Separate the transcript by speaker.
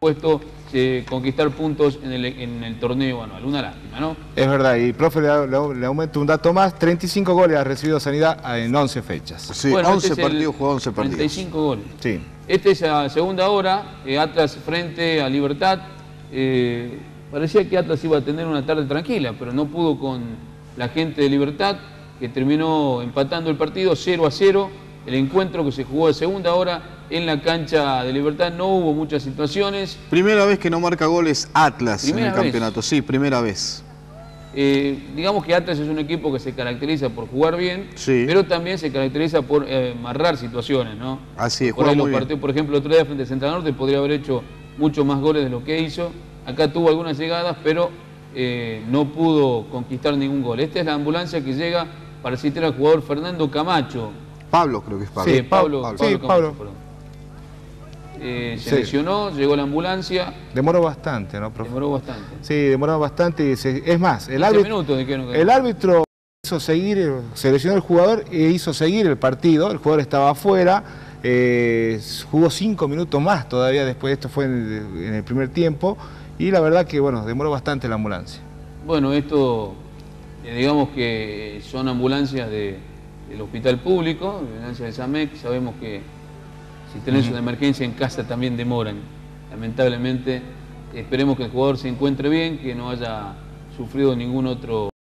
Speaker 1: supuesto, conquistar puntos en el torneo anual. Una lástima, ¿no?
Speaker 2: Es verdad, y profe, le aumento un dato más, 35 goles ha recibido Sanidad en 11 fechas.
Speaker 3: Sí, bueno, 11 partidos, jugó 11 partidos.
Speaker 1: 35 goles.
Speaker 2: Sí.
Speaker 1: Esta es a segunda hora, Atlas frente a Libertad. Parecía que Atlas iba a tener una tarde tranquila, pero no pudo con la gente de Libertad, que terminó empatando el partido 0-0. El encuentro que se jugó de segunda hora en la cancha de Libertad, no hubo muchas situaciones.
Speaker 3: Primera vez que no marca goles Atlas en el campeonato, sí, primera vez.
Speaker 1: Digamos que Atlas es un equipo que se caracteriza por jugar bien,
Speaker 3: sí,
Speaker 1: pero también se caracteriza por amarrar situaciones, ¿no?
Speaker 3: Así es,
Speaker 1: por ejemplo, el otro día frente a Central Norte podría haber hecho mucho más goles de lo que hizo. Acá tuvo algunas llegadas, pero no pudo conquistar ningún gol. Esta es la ambulancia que llega para asistir al jugador Fernando Camacho.
Speaker 3: Pablo, creo que es Pablo.
Speaker 1: Sí, Pablo
Speaker 2: Pablo.
Speaker 1: Se lesionó, llegó la ambulancia.
Speaker 2: Demoró bastante, ¿no, profe?
Speaker 1: Demoró bastante.
Speaker 2: Sí, demoró bastante. Es más, el árbitro hizo seguir, se lesionó el jugador e hizo seguir el partido. El jugador estaba afuera, jugó 5 minutos más todavía después. Esto fue en el primer tiempo. Y la verdad que, bueno, demoró bastante la ambulancia.
Speaker 1: Bueno, esto, digamos que son ambulancias del hospital público, ambulancias de SAMEC. Sabemos que si tenés una emergencia en casa también demoran, lamentablemente. Esperemos que el jugador se encuentre bien, que no haya sufrido ningún otro